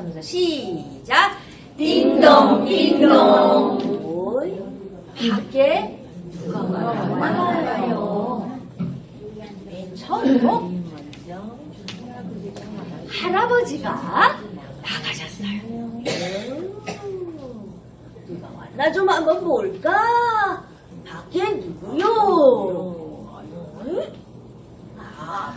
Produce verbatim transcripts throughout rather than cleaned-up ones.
하면서 시작. 띵동 띵동. 오이, 밖에 누가 나와요? 맨 처음으로 할아버지가 나가셨어요. 누가 왔나 좀 한번 볼까? 밖에 누구요? 아,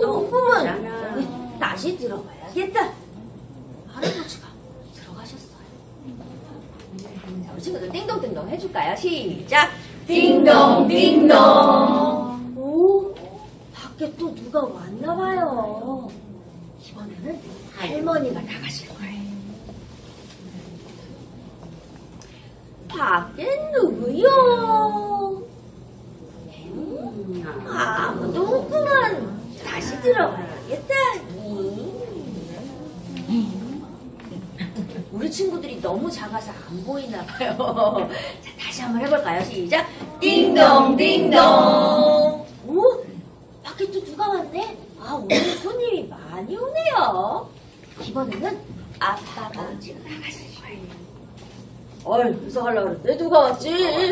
없구먼. 다시 들어가야겠다. 할아버지가 들어가셨어요. 자, 우리 친구들 띵동띵동 해줄까요? 시작. 띵동 띵동. 오, 밖에 또 누가 왔나봐요. 이번에는 할머니가 나가실 거예요. 밖에 누구요? 음, 아무도 없구만. 다시 들어가야겠다. 우리 친구들이 너무 작아서 안 보이나 봐요. 자, 다시 한번 해볼까요? 시작. 띵동 띵동. 오, 밖에 또 누가 왔네? 아, 오늘 손님이 많이 오네요. 이번에는 아빠가 나가실 거예요. 어이, 이사하려고 그랬는데 누가 왔지?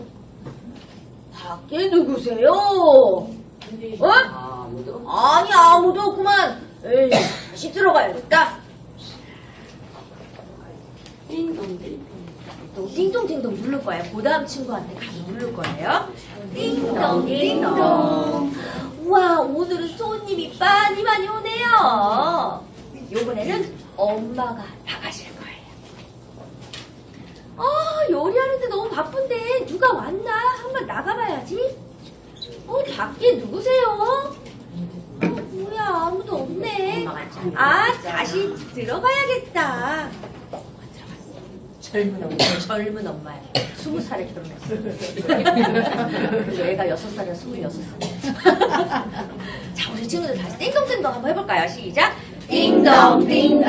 밖에 누구세요? 어? 아니, 아무도 없구만. 에이, 다시 들어가야겠다. 또 띵동띵동 누를 거예요. 그 다음 친구한테 가서 누를 거예요. 띵동띵동. 우와, 오늘은 손님이 많이 많이 오네요. 이번에는 엄마가 나가실 거예요. 아, 요리하는데 너무 바쁜데 누가 왔나? 한번 나가봐야지. 어, 밖에 누구세요? 어, 뭐야, 아무도 없네. 아, 다시 들어가야겠다. 젊은 엄마, 젊은 엄마야. 스무 살에 결혼했어. 그리고 애가 여섯 살이야, 스물여섯 살. 자, 우리 친구들 다시 띵동띵동 한번 해볼까요? 시작. 띵동 띵동.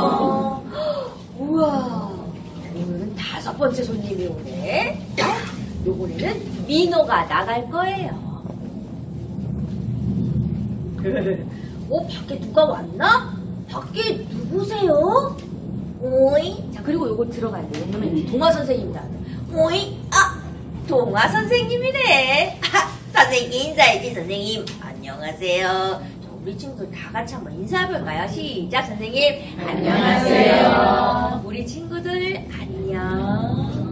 우와, 오늘은 다섯 번째 손님이 오네. 요번에는 민호가 나갈 거예요. 어, 밖에 누가 왔나? 밖에 누구세요? 오이. 자, 그리고 요거 들어가야 돼요. 왜냐면 동화 선생님이다. 오이. 아, 동화 선생님이네. 아, 선생님, 자이지 선생님. 안녕하세요. 자, 우리 친구들 다 같이 한번 인사해볼까요? 시작, 선생님. 안녕하세요. 우리 친구들, 안녕.